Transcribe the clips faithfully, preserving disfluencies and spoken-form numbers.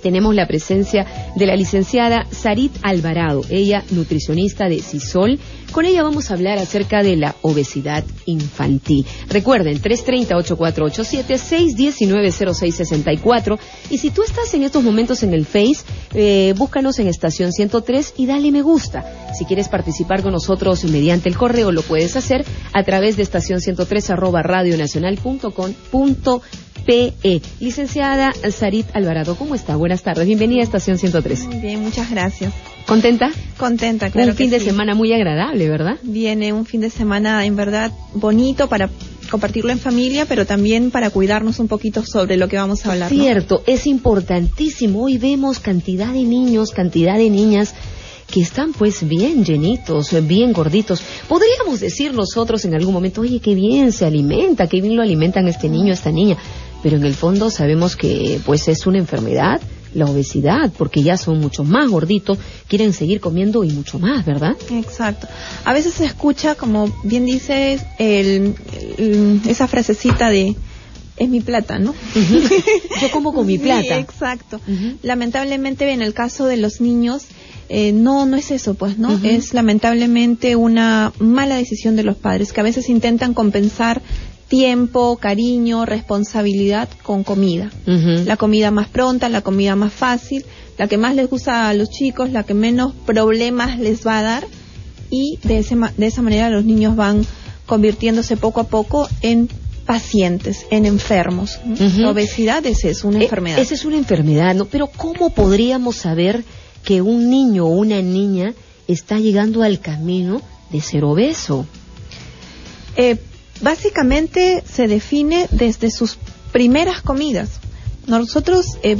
tenemos la presencia de la licenciada Sarit Alvarado, ella nutricionista de Sisol. Con ella vamos a hablar acerca de la obesidad infantil. Recuerden, tres tres cero, ocho cuatro ocho siete, seis uno nueve, cero seis seis cuatro. Y si tú estás en estos momentos en el Face, eh, búscanos en Estación ciento tres y dale me gusta. Si quieres participar con nosotros mediante el correo, lo puedes hacer a través de estación ciento tres arroba radionacional punto com punto pe. Licenciada Sarit Alvarado, ¿cómo está? Buenas tardes, bienvenida a Estación ciento tres. Muy bien, muchas gracias. ¿Contenta? Contenta, claro. Un fin que de sí. semana muy agradable, ¿verdad? Viene un fin de semana en verdad bonito para compartirlo en familia, pero también para cuidarnos un poquito sobre lo que vamos a hablar, ¿no? Cierto, es importantísimo. Hoy vemos cantidad de niños, cantidad de niñas que están pues bien llenitos, bien gorditos. Podríamos decir nosotros en algún momento, oye, qué bien se alimenta, qué bien lo alimentan este niño, esta niña. Pero en el fondo sabemos que pues es una enfermedad, la obesidad, porque ya son mucho más gorditos, quieren seguir comiendo y mucho más, ¿verdad? Exacto. A veces se escucha, como bien dices, el, el, esa frasecita de es mi plata, ¿no? Uh-huh. Yo como con mi plata. Sí, exacto. Uh-huh. Lamentablemente en el caso de los niños, eh, no, no es eso, pues, ¿no? Uh-huh. Es lamentablemente una mala decisión de los padres, que a veces intentan compensar tiempo, cariño, responsabilidad con comida. Uh-huh. La comida más pronta, la comida más fácil, la que más les gusta a los chicos, la que menos problemas les va a dar, y de, ese, de esa manera los niños van convirtiéndose poco a poco en pacientes, en enfermos. Uh-huh. La obesidad es eso, una eh, enfermedad. Esa es una enfermedad, ¿no? Pero ¿cómo podríamos saber que un niño o una niña está llegando al camino de ser obeso? Eh, Básicamente se define desde sus primeras comidas. Nosotros eh,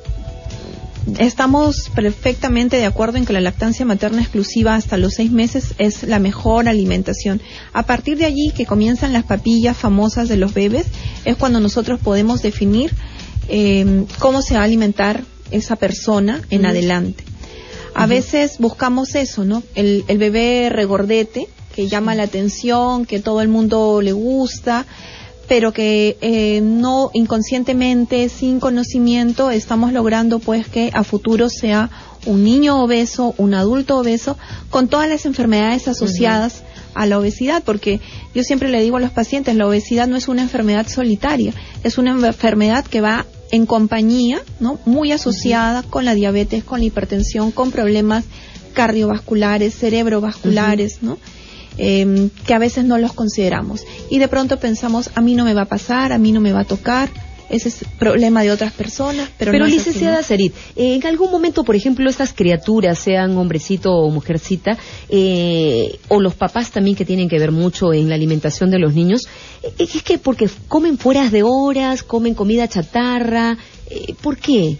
estamos perfectamente de acuerdo en que la lactancia materna exclusiva hasta los seis meses es la mejor alimentación. A partir de allí, que comienzan las papillas famosas de los bebés, es cuando nosotros podemos definir eh, cómo se va a alimentar esa persona en uh-huh. adelante. A uh-huh. veces buscamos eso, ¿no? El, el bebé regordete, que llama la atención, que todo el mundo le gusta, pero que eh, no inconscientemente, sin conocimiento, estamos logrando pues que a futuro sea un niño obeso, un adulto obeso, con todas las enfermedades asociadas uh-huh. a la obesidad, porque yo siempre le digo a los pacientes, la obesidad no es una enfermedad solitaria, es una enfermedad que va en compañía, ¿no? Muy asociada uh-huh. con la diabetes, con la hipertensión, con problemas cardiovasculares, cerebrovasculares, uh-huh. ¿no? Eh, que a veces no los consideramos y de pronto pensamos, a mí no me va a pasar, a mí no me va a tocar, ese es problema de otras personas, pero, pero no licenciada es así, ¿no? Sarit, eh, en algún momento, por ejemplo, estas criaturas, sean hombrecito o mujercita, eh, o los papás también, que tienen que ver mucho en la alimentación de los niños, eh, es que porque comen fuera de horas, comen comida chatarra, eh, ¿por qué?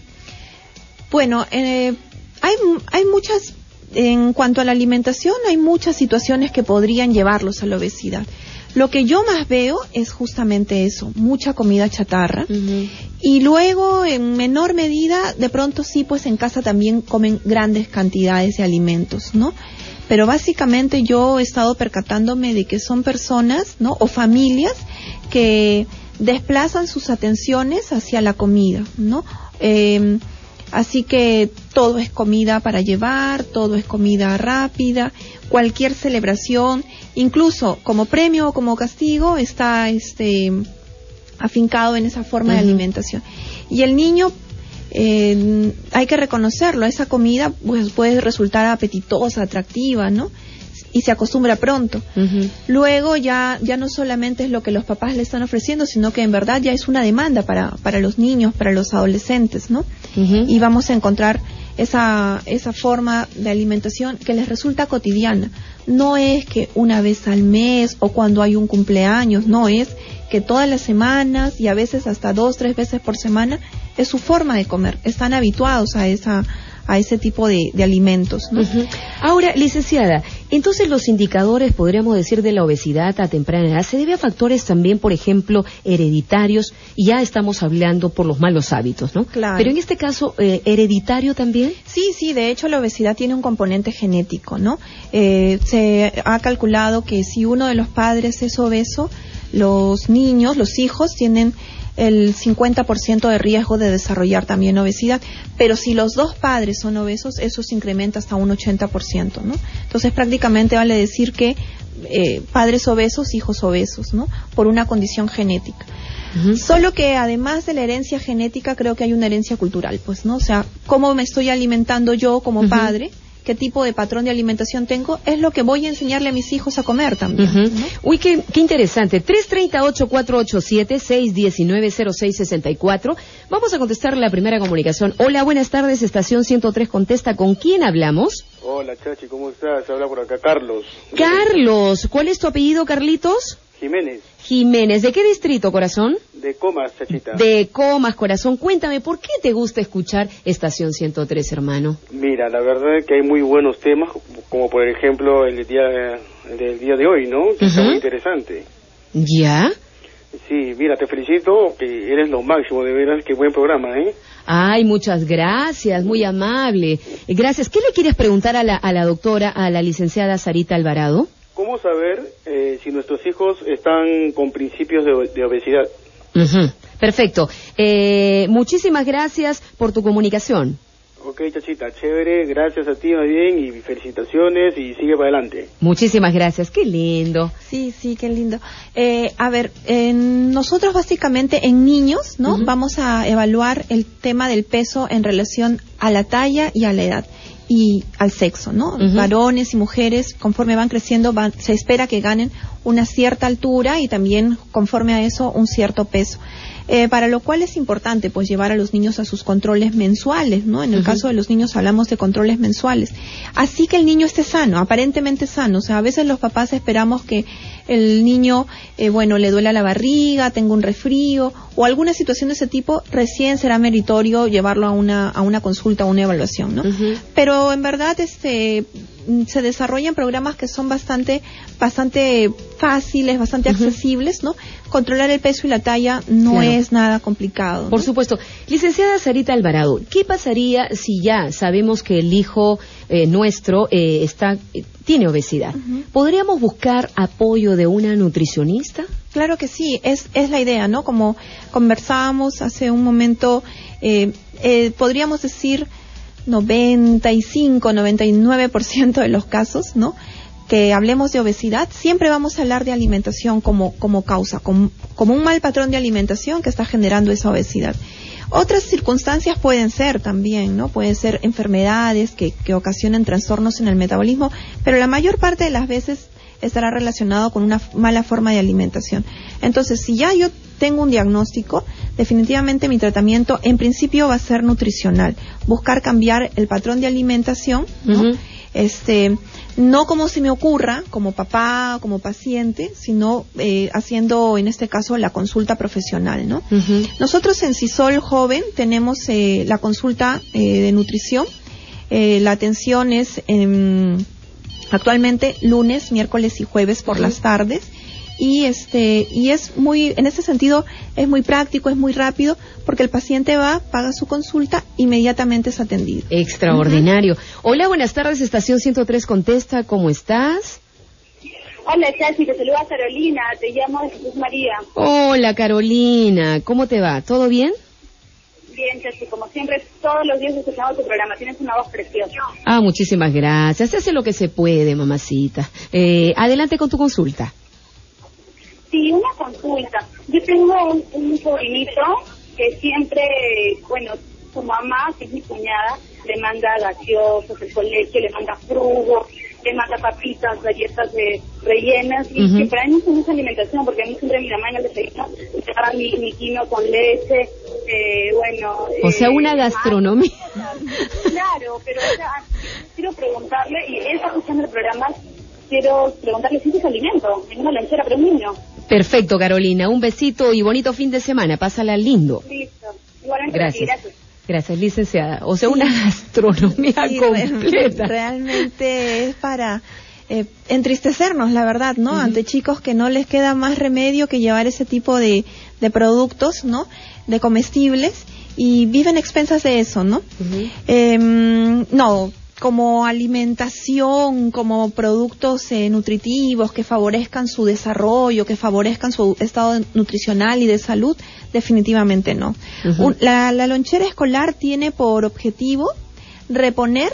Bueno, eh, hay, hay muchas. En cuanto a la alimentación, hay muchas situaciones que podrían llevarlos a la obesidad. Lo que yo más veo es justamente eso, mucha comida chatarra. Uh-huh. Y luego, en menor medida, de pronto sí, pues en casa también comen grandes cantidades de alimentos, ¿no? Pero básicamente yo he estado percatándome de que son personas, ¿no? O familias que desplazan sus atenciones hacia la comida, ¿no? Eh, Así que todo es comida para llevar, todo es comida rápida, cualquier celebración, incluso como premio o como castigo, está este afincado en esa forma uh-huh. de alimentación. Y el niño, eh, hay que reconocerlo, esa comida pues puede resultar apetitosa, atractiva, ¿no? Y se acostumbra pronto. Uh-huh. Luego ya ya no solamente es lo que los papás le están ofreciendo, sino que en verdad ya es una demanda para para los niños, para los adolescentes, ¿no? Uh-huh. Y vamos a encontrar esa esa forma de alimentación que les resulta cotidiana. No es que una vez al mes o cuando hay un cumpleaños, no, es que todas las semanas y a veces hasta dos, tres veces por semana es su forma de comer. Están habituados a esa a ese tipo de, de alimentos, ¿no? Uh-huh. Ahora, licenciada, entonces los indicadores, podríamos decir, de la obesidad a temprana edad, ¿se debe a factores también, por ejemplo, hereditarios? Y ya estamos hablando por los malos hábitos, ¿no? Claro. Pero en este caso, eh, ¿hereditario también? Sí, sí, de hecho la obesidad tiene un componente genético, ¿no? Eh, se ha calculado que si uno de los padres es obeso, los niños, los hijos, tienen el cincuenta por ciento de riesgo de desarrollar también obesidad. Pero si los dos padres son obesos, eso se incrementa hasta un ochenta por ciento, ¿no? Entonces prácticamente vale decir que eh, padres obesos, hijos obesos, ¿no? Por una condición genética. Uh-huh. Solo que además de la herencia genética, creo que hay una herencia cultural, pues, ¿no? O sea, cómo me estoy alimentando yo como uh-huh. padre, qué tipo de patrón de alimentación tengo, es lo que voy a enseñarle a mis hijos a comer también. Uh-huh. ¿no? Uy, qué, qué interesante. tres treinta, ocho cuatro ocho siete, seis diecinueve, cero seis sesenta y cuatro. Vamos a contestar la primera comunicación. Hola, buenas tardes, estación ciento tres contesta. ¿Con quién hablamos? Hola, Chachi, ¿cómo estás? Habla por acá Carlos. Carlos, ¿cuál es tu apellido, Carlitos? Jiménez. Jiménez, ¿de qué distrito, corazón? De Comas, Chachita. De Comas, corazón. Cuéntame, ¿por qué te gusta escuchar Estación ciento tres, hermano? Mira, la verdad es que hay muy buenos temas, como por ejemplo el día del día de hoy, ¿no? Que uh-huh. está muy interesante. ¿Ya? Sí, mira, te felicito, que eres lo máximo, de veras, qué buen programa, ¿eh? Ay, muchas gracias, muy amable. Gracias. ¿Qué le quieres preguntar a la, a la doctora, a la licenciada Sarita Alvarado? ¿Cómo saber eh, si nuestros hijos están con principios de, de obesidad? Uh-huh. Perfecto. Eh, muchísimas gracias por tu comunicación. Ok, Chachita, chévere, gracias a ti más bien y felicitaciones y sigue para adelante. Muchísimas gracias, qué lindo. Sí, sí, qué lindo. Eh, a ver, eh, nosotros básicamente en niños, ¿no? Uh-huh. Vamos a evaluar el tema del peso en relación a la talla y a la edad. Y al sexo, ¿no? Uh-huh. Varones y mujeres, conforme van creciendo, van, se espera que ganen una cierta altura y también, conforme a eso, un cierto peso. Eh, para lo cual es importante, pues, llevar a los niños a sus controles mensuales, ¿no? En el uh-huh. caso de los niños hablamos de controles mensuales. Así que el niño esté sano, aparentemente sano. O sea, a veces los papás esperamos que el niño, eh, bueno, le duela la barriga, tenga un resfrío o alguna situación de ese tipo, recién será meritorio llevarlo a una a una consulta, a una evaluación, ¿no? Uh-huh. Pero en verdad, este, se desarrollan programas que son bastante bastante fáciles, bastante uh-huh. accesibles, ¿no? Controlar el peso y la talla no claro. es nada complicado, ¿no? Por supuesto. Licenciada Sarita Alvarado, ¿qué pasaría si ya sabemos que el hijo eh, nuestro eh, está eh, tiene obesidad? Uh-huh. ¿Podríamos buscar apoyo de una nutricionista? Claro que sí, es es la idea, ¿no? Como conversábamos hace un momento, eh, eh, podríamos decir noventa y cinco, noventa y nueve por ciento de los casos, ¿no? Que hablemos de obesidad, siempre vamos a hablar de alimentación como, como causa, como, como un mal patrón de alimentación que está generando esa obesidad. Otras circunstancias pueden ser también, ¿no? Pueden ser enfermedades que, que ocasionan trastornos en el metabolismo, pero la mayor parte de las veces estará relacionado con una mala forma de alimentación. Entonces, si ya yo tengo un diagnóstico, definitivamente mi tratamiento en principio va a ser nutricional, buscar cambiar el patrón de alimentación, ¿no? Uh-huh. Este, no como se me ocurra, como papá, como paciente, sino eh, haciendo en este caso la consulta profesional, ¿no? Uh-huh. Nosotros en Sisol Joven tenemos eh, la consulta eh, de nutrición, eh, la atención es eh, actualmente lunes, miércoles y jueves por uh-huh. las tardes. Y este y es muy, en ese sentido, es muy práctico, es muy rápido, porque el paciente va, paga su consulta, inmediatamente es atendido. Extraordinario. Uh-huh. Hola, buenas tardes, estación ciento tres contesta, ¿cómo estás? Hola, Chachi, te saluda Carolina, te llamo de Jesús María. Hola, Carolina, ¿cómo te va? ¿Todo bien? Bien, Chachi, como siempre, todos los días escuchamos tu programa, tienes una voz preciosa. Ah, muchísimas gracias, se hace lo que se puede, mamacita. Eh, adelante con tu consulta. Sí, una consulta. Yo tengo un, un sobrinito que siempre, bueno, su mamá, que es mi cuñada, le manda gaseosos del colegio, le manda frugo, le manda papitas, galletas de rellenas, y uh-huh. que para mí no es alimentación, porque a mí siempre mi mamá en el desayuno me daba mi, mi quino con leche, eh, bueno... O sea, una eh, gastronomía. Claro, pero o sea, quiero preguntarle, y él está escuchando el programa, quiero preguntarle si es alimento, en una lonchera para un niño. Perfecto, Carolina. Un besito y bonito fin de semana. Pásala lindo. Listo. Igualmente, gracias. gracias. Gracias, licenciada. O sea, sí. una gastronomía sí, completa. Realmente es para eh, entristecernos, la verdad, ¿no? Uh-huh. Ante chicos que no les queda más remedio que llevar ese tipo de, de productos, ¿no? De comestibles, y viven expensas de eso, ¿no? Uh-huh. Eh, no... como alimentación, como productos eh, nutritivos que favorezcan su desarrollo, que favorezcan su estado nutricional y de salud, definitivamente no. Uh-huh. Un, la, la lonchera escolar tiene por objetivo reponer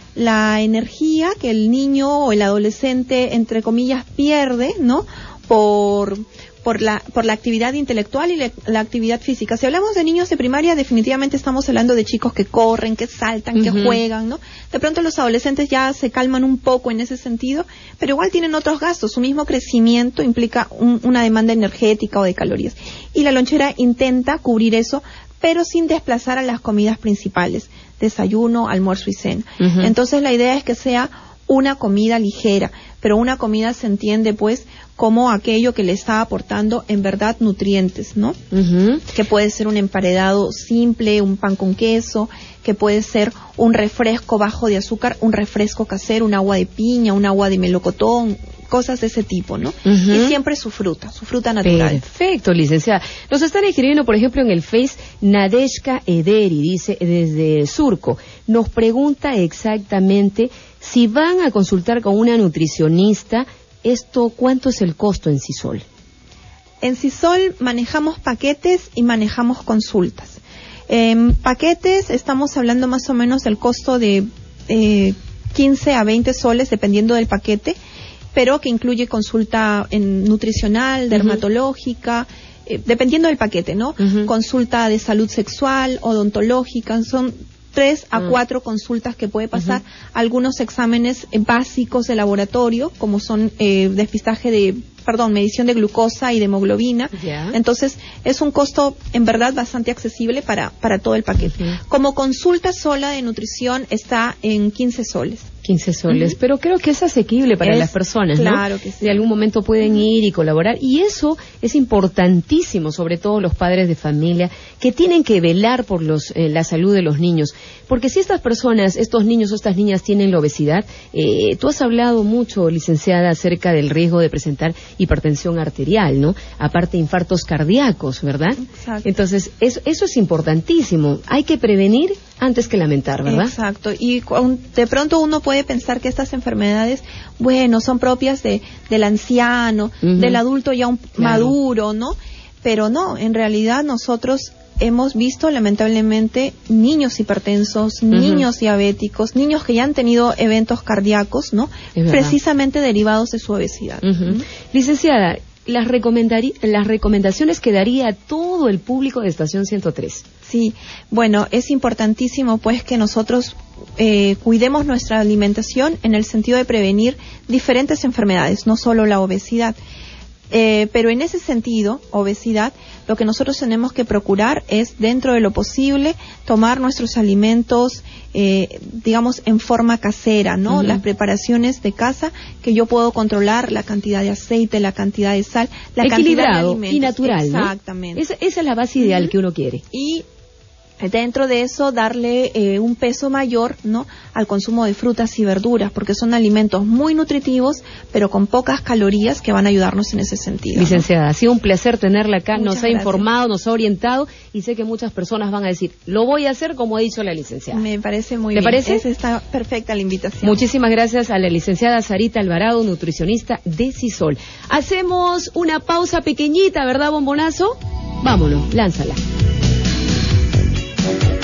la energía que el niño o el adolescente, entre comillas, pierde, ¿no? Por... por la por la actividad intelectual y la, la actividad física. Si hablamos de niños de primaria, definitivamente estamos hablando de chicos que corren, que saltan, uh-huh. que juegan, ¿no? De pronto los adolescentes ya se calman un poco en ese sentido, pero igual tienen otros gastos. Su mismo crecimiento implica un, una demanda energética o de calorías. Y la lonchera intenta cubrir eso, pero sin desplazar a las comidas principales, desayuno, almuerzo y cena. Uh-huh. Entonces la idea es que sea una comida ligera, pero una comida se entiende pues como aquello que le está aportando en verdad nutrientes, ¿no? Uh-huh. Que puede ser un emparedado simple, un pan con queso, que puede ser un refresco bajo de azúcar, un refresco casero, un agua de piña, un agua de melocotón, cosas de ese tipo, ¿no? Uh-huh. Y siempre su fruta, su fruta natural. Perfecto, licenciada. Nos están escribiendo, por ejemplo, en el Face, Nadeshka Ederi, dice desde Surco, nos pregunta exactamente si van a consultar con una nutricionista, esto, ¿cuánto es el costo en Sisol? En Sisol manejamos paquetes y manejamos consultas. En paquetes estamos hablando más o menos del costo de eh, quince a veinte soles, dependiendo del paquete, pero que incluye consulta en nutricional, dermatológica, uh-huh. eh, dependiendo del paquete, ¿no? Uh-huh. Consulta de salud sexual, odontológica, son tres a uh-huh. cuatro consultas que puede pasar, uh-huh. algunos exámenes eh, básicos de laboratorio, como son eh, despistaje de, perdón, medición de glucosa y de hemoglobina. Yeah. Entonces, es un costo en verdad bastante accesible para, para todo el paquete. Uh-huh. Como consulta sola de nutrición está en quince soles. quince soles, uh-huh. pero creo que es asequible para es, las personas, claro ¿no? Que sí. De algún momento pueden uh-huh. ir y colaborar, y eso es importantísimo, sobre todo los padres de familia, que tienen que velar por los, eh, la salud de los niños, porque si estas personas, estos niños o estas niñas tienen la obesidad, eh, tú has hablado mucho, licenciada, acerca del riesgo de presentar hipertensión arterial, ¿no? Aparte infartos cardíacos, ¿verdad? Exacto. Entonces, eso, eso es importantísimo, hay que prevenir antes que lamentar, ¿verdad? Exacto, y de pronto uno puede pensar que estas enfermedades, bueno, son propias de del anciano, uh-huh. del adulto ya un claro. maduro, ¿no? Pero no, en realidad nosotros hemos visto lamentablemente niños hipertensos, uh-huh. niños diabéticos, niños que ya han tenido eventos cardíacos, ¿no? Precisamente derivados de su obesidad. Uh-huh. Uh-huh. Licenciada, las, recomendari- las recomendaciones que daría a todo el público de Estación ciento tres. Sí, bueno, es importantísimo pues que nosotros eh, cuidemos nuestra alimentación en el sentido de prevenir diferentes enfermedades, no solo la obesidad. Eh, pero en ese sentido, obesidad, lo que nosotros tenemos que procurar es, dentro de lo posible, tomar nuestros alimentos, eh, digamos, en forma casera, ¿no? Uh-huh. Las preparaciones de casa, que yo puedo controlar la cantidad de aceite, la cantidad de sal, la equilibrado cantidad de alimentos. Y natural, exactamente. ¿no? Esa, esa es la base ideal uh-huh. que uno quiere. Y dentro de eso darle eh, un peso mayor, ¿no?, al consumo de frutas y verduras, porque son alimentos muy nutritivos, pero con pocas calorías, que van a ayudarnos en ese sentido. Licenciada, ¿no? Ha sido un placer tenerla acá, Muchas nos ha gracias. informado, nos ha orientado, y sé que muchas personas van a decir, lo voy a hacer como ha dicho la licenciada. Me parece muy ¿Le bien. parece? Esa está perfecta la invitación. Muchísimas gracias a la licenciada Sarita Alvarado, nutricionista de Sisol. Hacemos una pausa pequeñita, ¿verdad, bombonazo? Vámonos, lánzala.